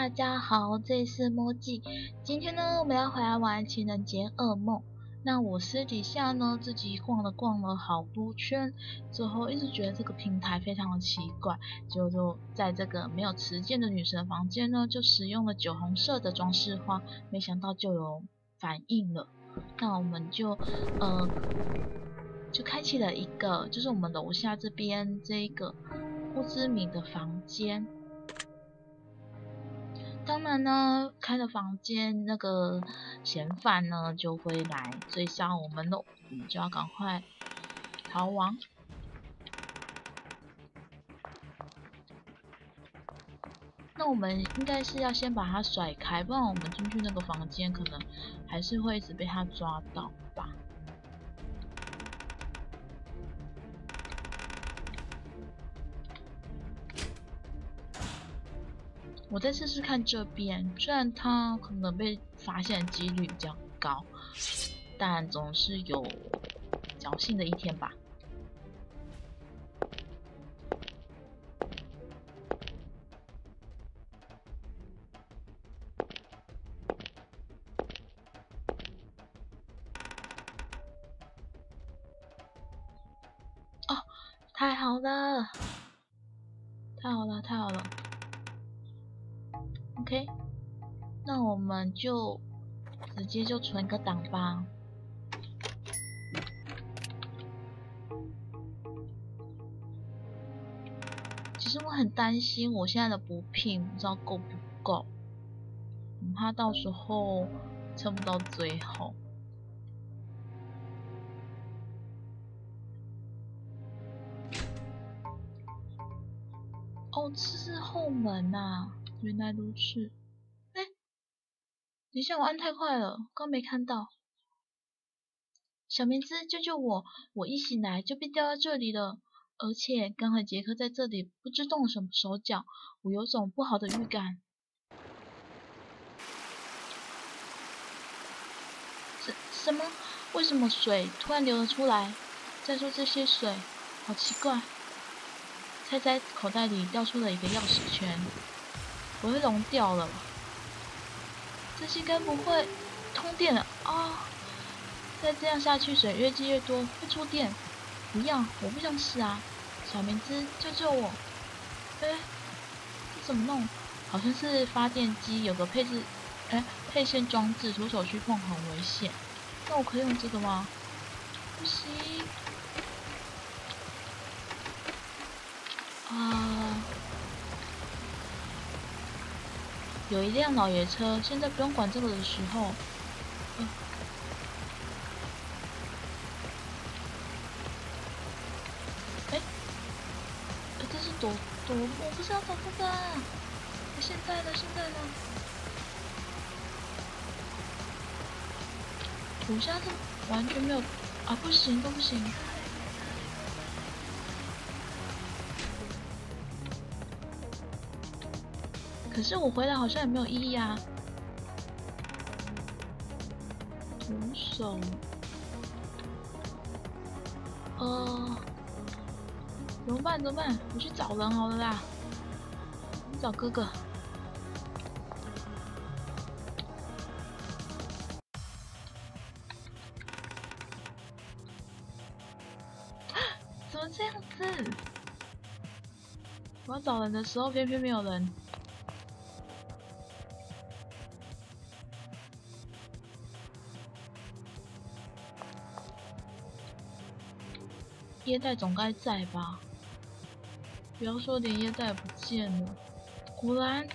大家好，这里是墨迹。今天呢，我们要回来玩情人节噩梦。那我私底下呢，自己逛了好多圈，之后一直觉得这个平台非常的奇怪，就在这个没有持剑的女神房间呢，就使用了酒红色的装饰花，没想到就有反应了。那我们就开启了一个，就是我们楼下这边这一个不知名的房间。当然呢，开了房间，那个嫌犯呢就会来追杀我们喽，我们就要赶快逃亡。那我们应该是要先把他甩开，不然我们进去那个房间可能还是会一直被他抓到吧。我再试试看这边，虽然他可能被发现的几率比较高，但总是有侥幸的一天吧。哦，太好了，太好了，太好了。OK， 那我们就直接就存个档吧。其实我很担心我现在的补品不知道够不够，怕到时候撑不到最后。哦，这是后门啊，原来如此。哎，等一下，我按太快了，刚没看到。小明子，救救我！我一醒来就被掉在这里了，而且刚才杰克在这里不知动什么手脚，我有种不好的预感。什么？为什么水突然流了出来？再说这些水，好奇怪。菜菜口袋里掉出了一个钥匙圈，我会融掉了。这些该不会通电了啊？再这样下去，水越积越多，会触电。不要，我不想死啊！小明子，救救我！哎，这怎么弄？好像是发电机有个配线装置，徒手去碰很危险。那我可以用这个吗？不行。有一辆老爷车，现在不用管这个的时候，这是躲，我不是要找这个啊！现在呢？我现在是完全没有啊！不行，都不行。可是我回来好像也没有意义啊。徒手，怎么办？我去找人好了啦。你找哥哥。怎么这样子？我要找人的时候，偏偏没有人。椰袋总该在吧？不要说连椰袋也不见了。果然，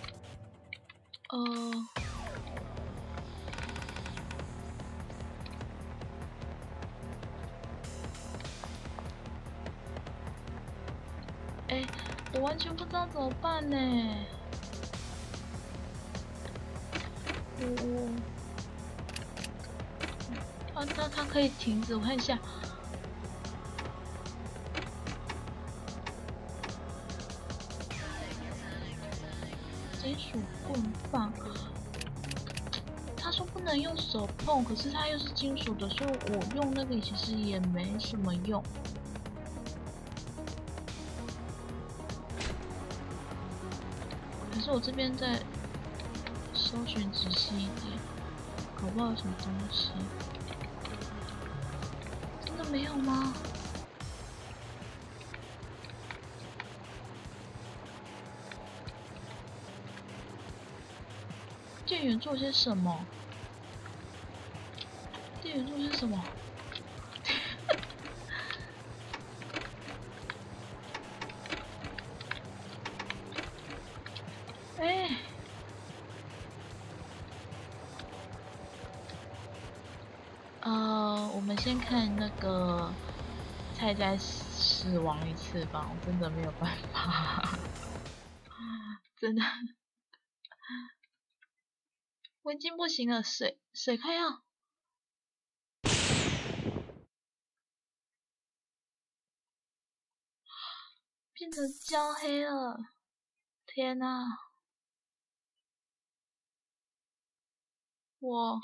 我完全不知道怎么办呢。它可以停止，我看一下。金属棍棒，他说不能用手碰，可是它又是金属的，所以我用那个其实也没什么用。可是我这边在搜寻仔细一点，搞不好有什么东西。真的没有吗？店员做些什么？店员做些什么？哎，我们先看那个菜斋死亡一次吧，我真的没有办法，真的，我已经不行了，水快要变成焦黑了，天哪！我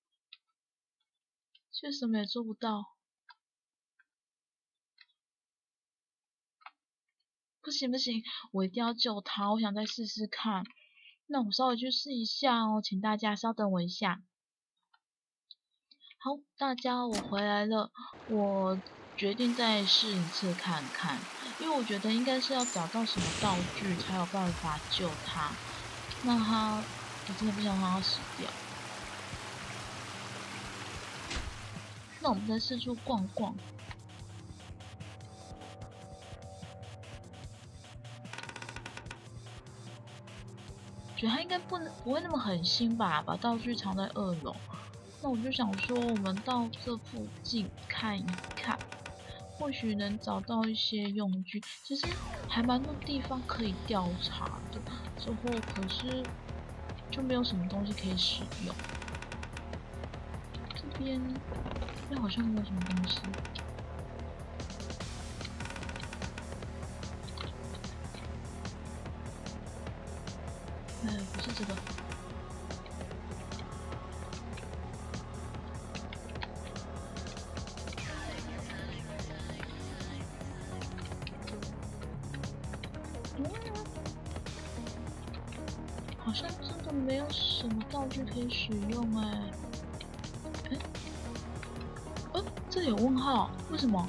却什么也做不到，不行不行，我一定要救他，我想再试试看。那我稍微去试一下哦，请大家稍等我一下。好，大家我回来了，我决定再试一次看看，因为我觉得应该是要找到什么道具才有办法救他。那我真的不想让他死掉。那我们再四处逛逛。觉得他应该不会那么狠心吧，把道具藏在2楼。那我就想说，我们到这附近看一看，或许能找到一些用具。其实还蛮多地方可以调查的，之后可是就没有什么东西可以使用。这边好像没有什么东西。不是这个。好像真的没有什么道具可以使用哎。这里有问号，为什么？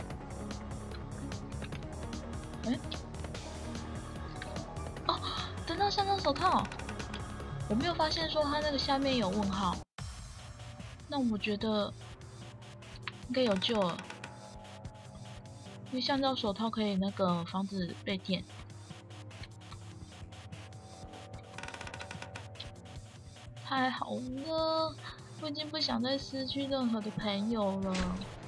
哦，得到橡胶手套，我没有发现说它那个下面有问号。那我觉得应该有救了，因为橡胶手套可以那个防止被电。太好了，我已经不想再失去任何的朋友了。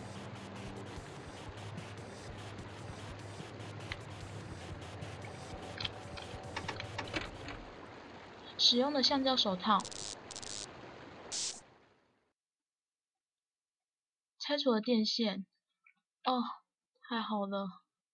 使用的橡胶手套，拆除了电线。哦，太好了。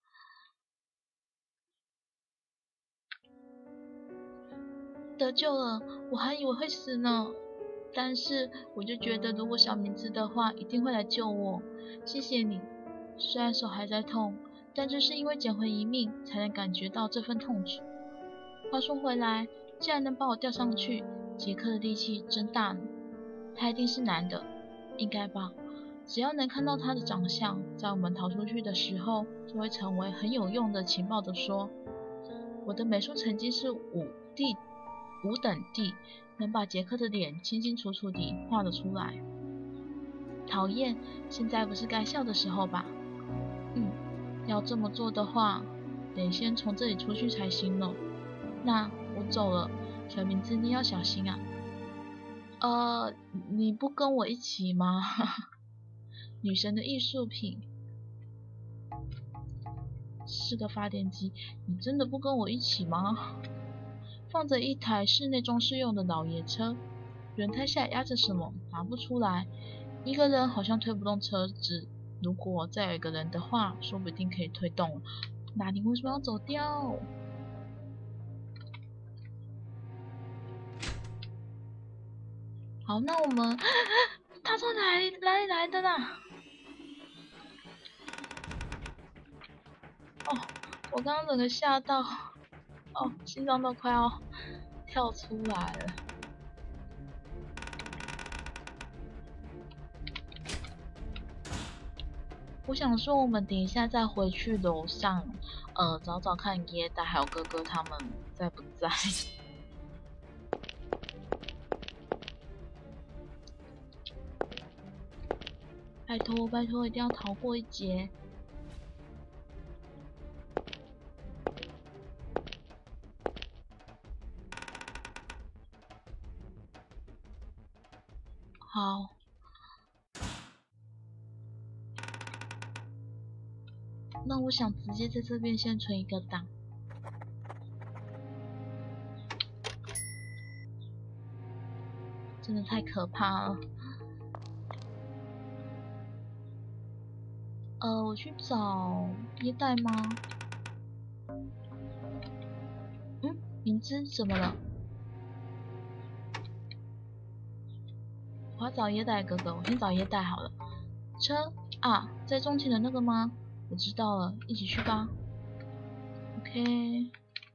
得救了，我还以为会死呢。但是我就觉得，如果小明知的话，一定会来救我。谢谢你。虽然手还在痛，但正是因为捡回一命，才能感觉到这份痛楚。话说回来，既然能把我吊上去，杰克的力气真大呢。他一定是男的，应该吧？只要能看到他的长相，在我们逃出去的时候，就会成为很有用的情报的说。我的美术成绩是5等地，能把杰克的脸清清楚楚地画了出来。讨厌，现在不是该笑的时候吧？要这么做的话，得先从这里出去才行呢。那我走了，小明子你要小心啊。你不跟我一起吗？女神的艺术品是个发电机，你真的不跟我一起吗？放着一台室内装饰用的老爷车，轮胎下压着什么，拿不出来。一个人好像推不动车子，如果再有一个人的话，说不定可以推动。那你为什么要走掉？好，那我们他从哪里来的啦？哦，我刚刚整个吓到，心脏都快要跳出来了。 我想说，我们等一下再回去楼上，找找看爷爷带还有哥哥他们在不在。拜托拜托，一定要逃过一劫！好，那我想直接在这边先存一个档。真的太可怕了。我去找椰袋吗？明知怎么了？我要找椰袋哥哥，我先找椰袋好了。车啊，在中前的那个吗？我知道了，一起去吧。OK。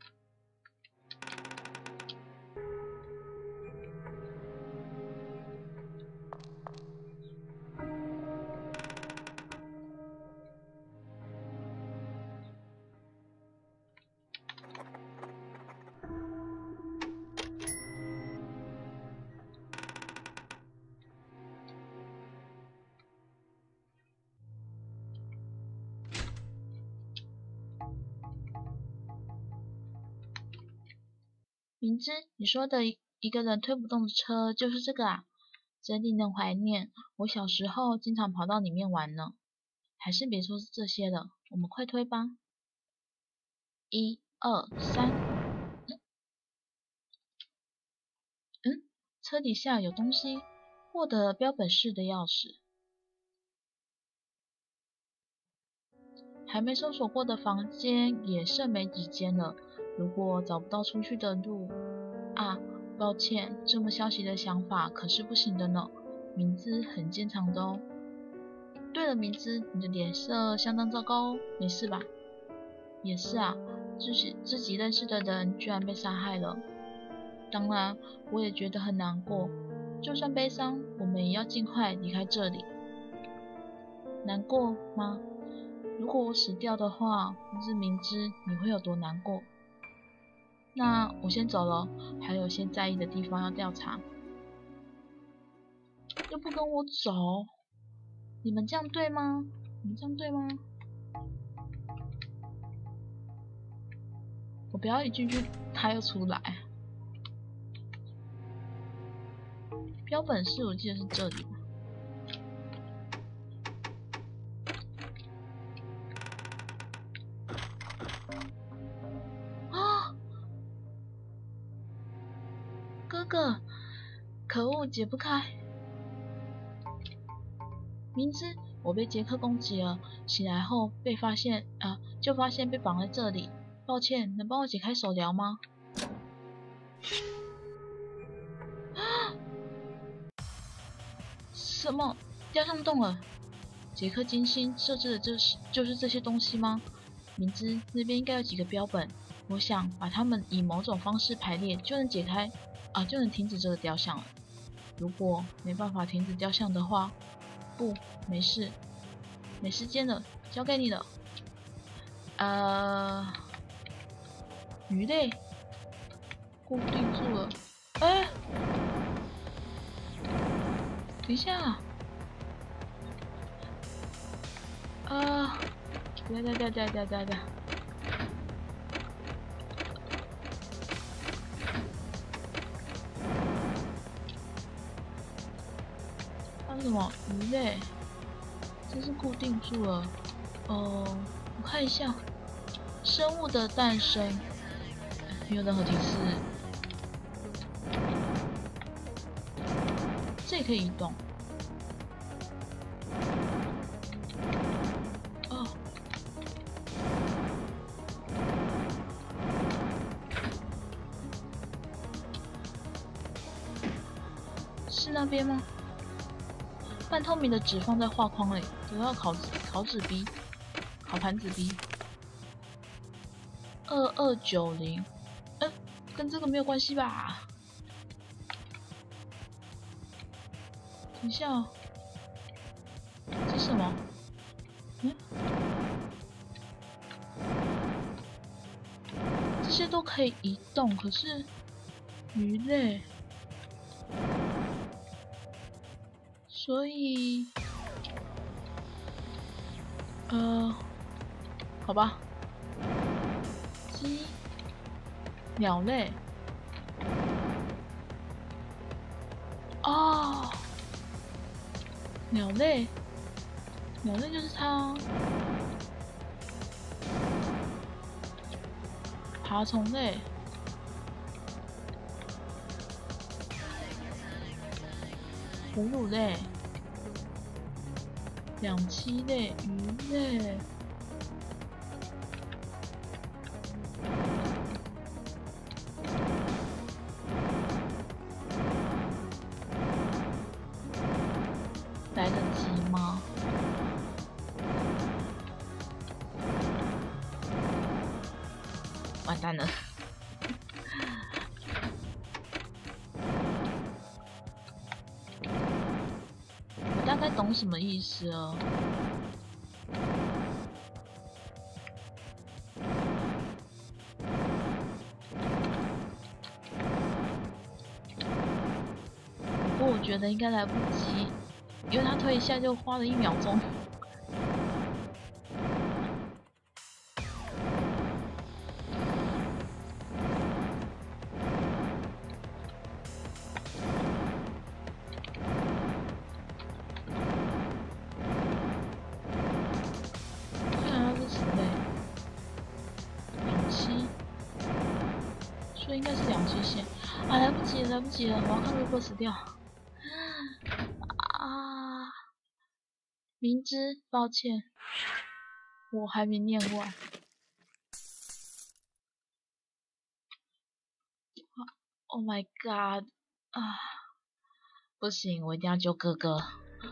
明知你说的一个人推不动的车就是这个啊，真令人怀念。我小时候经常跑到里面玩呢。还是别说这些了，我们快推吧。1、2、3。车底下有东西，获得了标本室的钥匙。还没搜索过的房间也剩没几间了。如果找不到出去的路啊，抱歉，这么消极的想法可是不行的呢。明知很坚强的哦。对了，明知你的脸色相当糟糕哦，没事吧？也是啊，自己认识的人居然被杀害了。当然，我也觉得很难过。就算悲伤，我们也要尽快离开这里。难过吗？如果我死掉的话，不知明知你会有多难过。那我先走了，还有些在意的地方要调查。又不跟我走，你们这样对吗？你们这样对吗？我不要一进去，他又出来。标本室我记得是这里吧？啊！哥哥，可恶，解不开。明知我被杰克攻击了，醒来后就发现被绑在这里。抱歉，能帮我解开手镣吗？什么？雕像动了？杰克精心设置的就是这些东西吗？明知那边应该有几个标本，我想把它们以某种方式排列，就能就能停止这个雕像了。如果没办法停止雕像的话，不，没事，没时间了，交给你了。鱼类固定住了。哎，等一下，等。它是什么鱼类？这是固定住了。我看一下，生物的诞生，没有任何提示。这也可以移动。哦，是那边吗？半透明的纸放在画框里，得到烤纸币，烤盘子币。2290，跟这个没有关系吧？等一下，这是什么？ 嗯，这些都可以移动，可是鱼类，所以好吧，鸡、鸟类，哦，鸟类，鸟类就是它，爬虫类，哺乳类，两栖类，鱼类。来得及吗？完蛋了！我大概懂什么意思了。不过我觉得应该来不及，因为他推一下就花了1秒钟。看它是什么类？两栖，所以应该是两栖线。啊，来不及了，来不及了！我要看路过死掉。啊，明知，抱歉，我还没念完。Oh my god！啊，不行，我一定要救哥哥。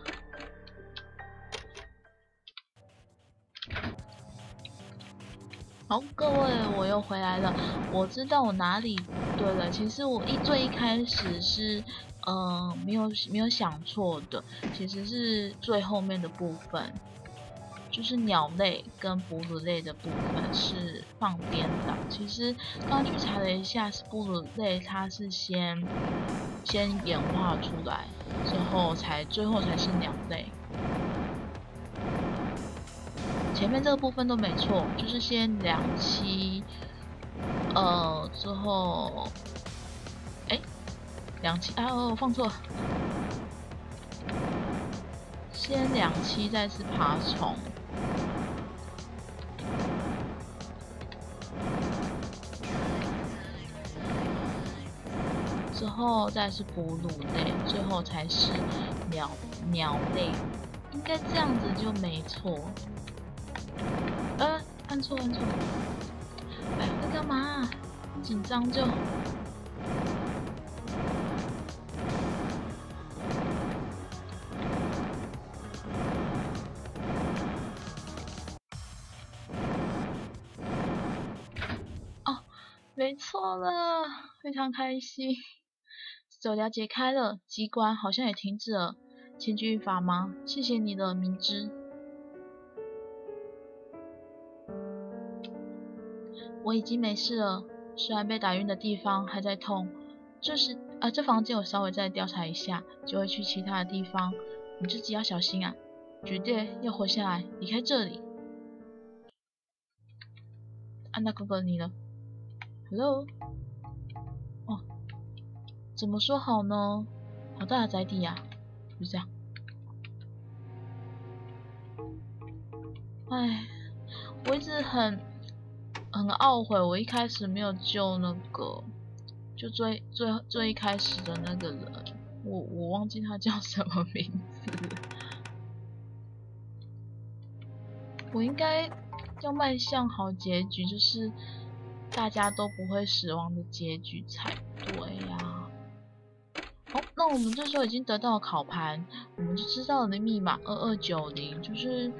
好，各位，我又回来了。我知道我哪里不对了。其实我最一开始是，没有想错的，其实是最后面的部分，就是鸟类跟哺乳类的部分是放颠倒。其实刚去查了一下，是哺乳类，它是先演化出来，最后才是鸟类。前面这个部分都没错，就是先两栖，之后，哎，两栖啊，我放错了，先两栖再是爬虫，之后再是哺乳类，最后才是鸟类，应该这样子就没错。按错，哎，在干嘛？紧张就。哦，没错了，非常开心。走疗解开了，机关好像也停止了。请继续法吗？谢谢你的明知。我已经没事了，虽然被打晕的地方还在痛。这房间我稍微再调查一下，就会去其他的地方。你自己要小心啊，绝对要活下来，离开这里。安娜哥哥，你呢 ？Hello？ 哦，怎么说好呢？好大的载体呀，就这样。唉，我一直很懊悔，我一开始没有救那个，就最一开始的那个人，我忘记他叫什么名字。我应该要迈向好结局，就是大家都不会死亡的结局才对呀。好，那我们这时候已经得到了考盘，我们就知道了密码2290，就是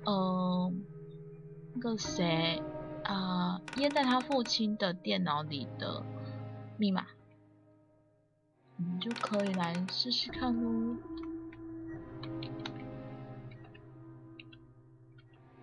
那个谁掖在他父亲的电脑里的密码，我们就可以来试试看喽。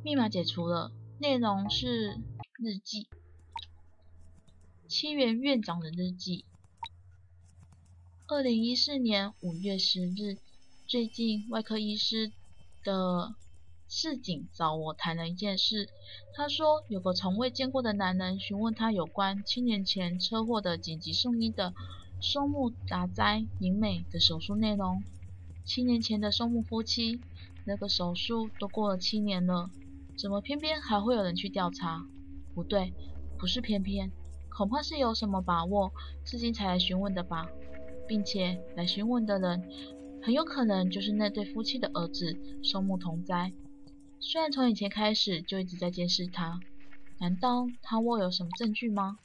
密码解除了，内容是日记。七元院长的日记。2014年5月10日，最近外科医师的市井找我谈了一件事。他说有个从未见过的男人询问他有关7年前车祸的紧急送医的松木达哉明美的手术内容。7年前的松木夫妻，那个手术都过了7年了，怎么偏偏还会有人去调查？不对，不是偏偏，恐怕是有什么把握，至今才来询问的吧。并且来询问的人很有可能就是那对夫妻的儿子松木同哉。虽然从以前开始就一直在监视他，难道他握有什么证据吗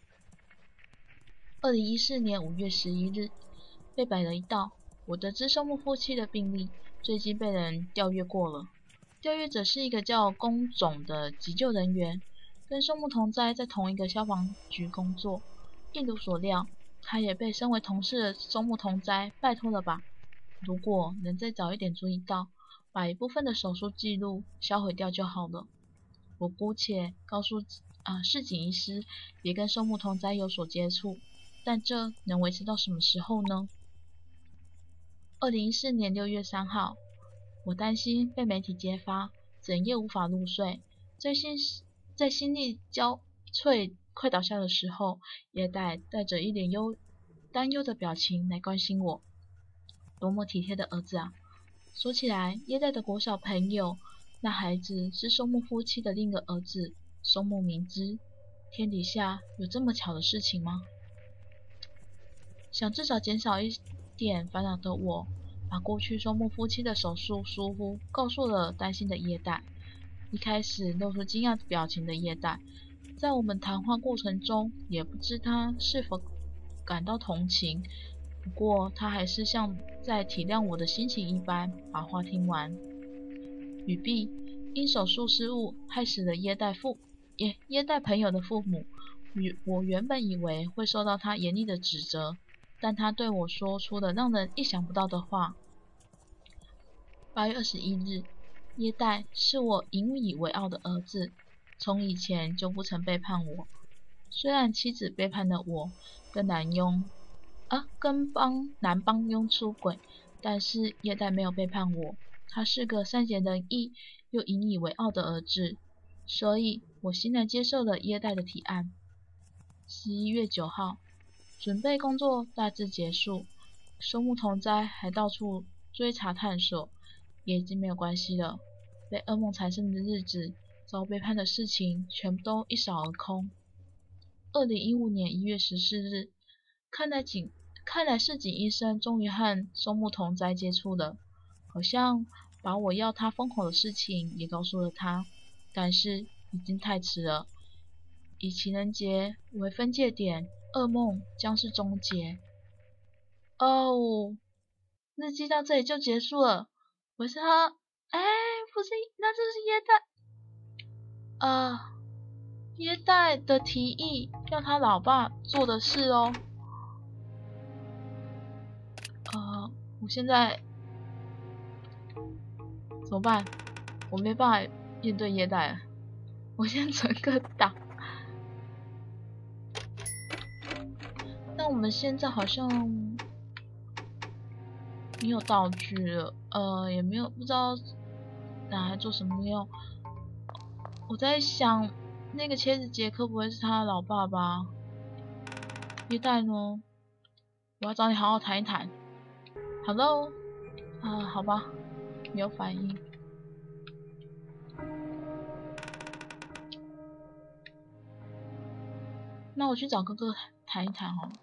？2014年5月11日，被摆了一道。我得知松木夫妻的病历最近被人调阅过了，调阅者是一个叫宫总的急救人员，跟松木同哉在同一个消防局工作。一如所料，他也被身为同事的松木同哉拜托了吧。如果能再早一点注意到，把一部分的手术记录销毁掉就好了。我姑且告诉市井医师别跟松木同哉有所接触，但这能维持到什么时候呢？2014年6月3号，我担心被媒体揭发，整夜无法入睡。在心力交瘁快倒下的时候，叶代带着一脸担忧的表情来关心我。多么体贴的儿子啊！说起来，叶代的国小朋友，那孩子是松木夫妻的另一个儿子松木明之。天底下有这么巧的事情吗？想至少减少一点烦恼的我，把过去松木夫妻的手术疏忽告诉了担心的叶代。一开始露出惊讶表情的叶代，在我们谈话过程中，也不知他是否感到同情，不过他还是像在体谅我的心情一般，把话听完。语毕，因手术失误害死了叶代朋友的父母，我原本以为会受到他严厉的指责，但他对我说出了让人意想不到的话。8月21日，叶代是我引以为傲的儿子，从以前就不曾背叛我。虽然妻子背叛了我，跟男帮佣出轨，但是叶代没有背叛我。他是个善解人意又引以为傲的儿子，所以我欣然接受了叶代的提案。11月9号，准备工作大致结束，松木同哉还到处追查探索，也已经没有关系了。被噩梦缠身的日子，遭背叛的事情，全部都一扫而空。2015年1月14日，看来市井医生终于和松木同哉接触了，好像把我要他封口的事情也告诉了他，但是已经太迟了。以情人节为分界点，噩梦将是终结。哦，日记到这里就结束了。我是他，不是，那就是叶代叶代的提议，要他老爸做的事哦。我现在怎么办？我没办法面对叶代了，我先存个档。那我们现在好像没有道具了，也没有不知道拿来做什么用。我在想，那个切子杰克不会是他的老爸吧？叶代呢？我要找你好好谈一谈。Hello，好吧，没有反应。那我去找哥哥谈一谈好了。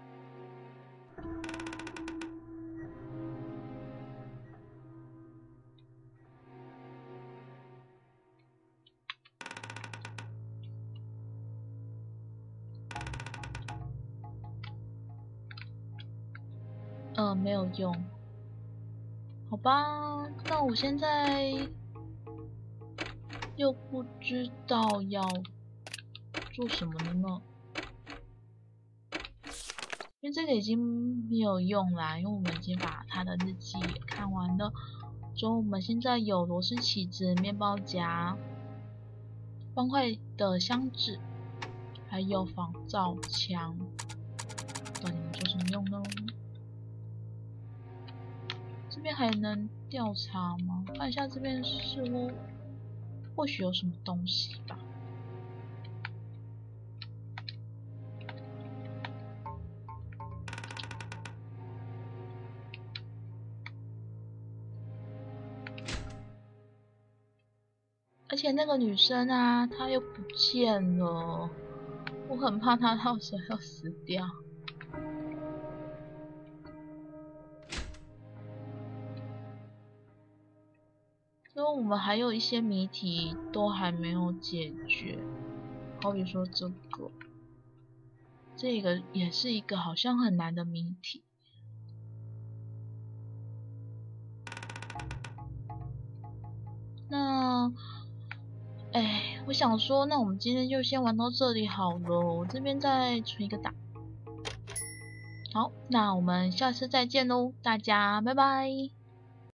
没有用。好吧，那我现在又不知道要做什么了呢。因为这个已经没有用啦，因为我们已经把他的日记也看完了。所以我们现在有螺丝起子、面包夹， 方块的箱子，还有仿造枪，到底能做什么用呢？这边还能调查吗？看一下这边似乎或许有什么东西吧。而且那个女生啊，她又不见了，我很怕她到时候要死掉。所以我们还有一些谜题都还没有解决，好比说这个也是一个好像很难的谜题。那，我想说，那我们今天就先玩到这里好了，我这边再存一个档。好，那我们下次再见喽，大家拜拜。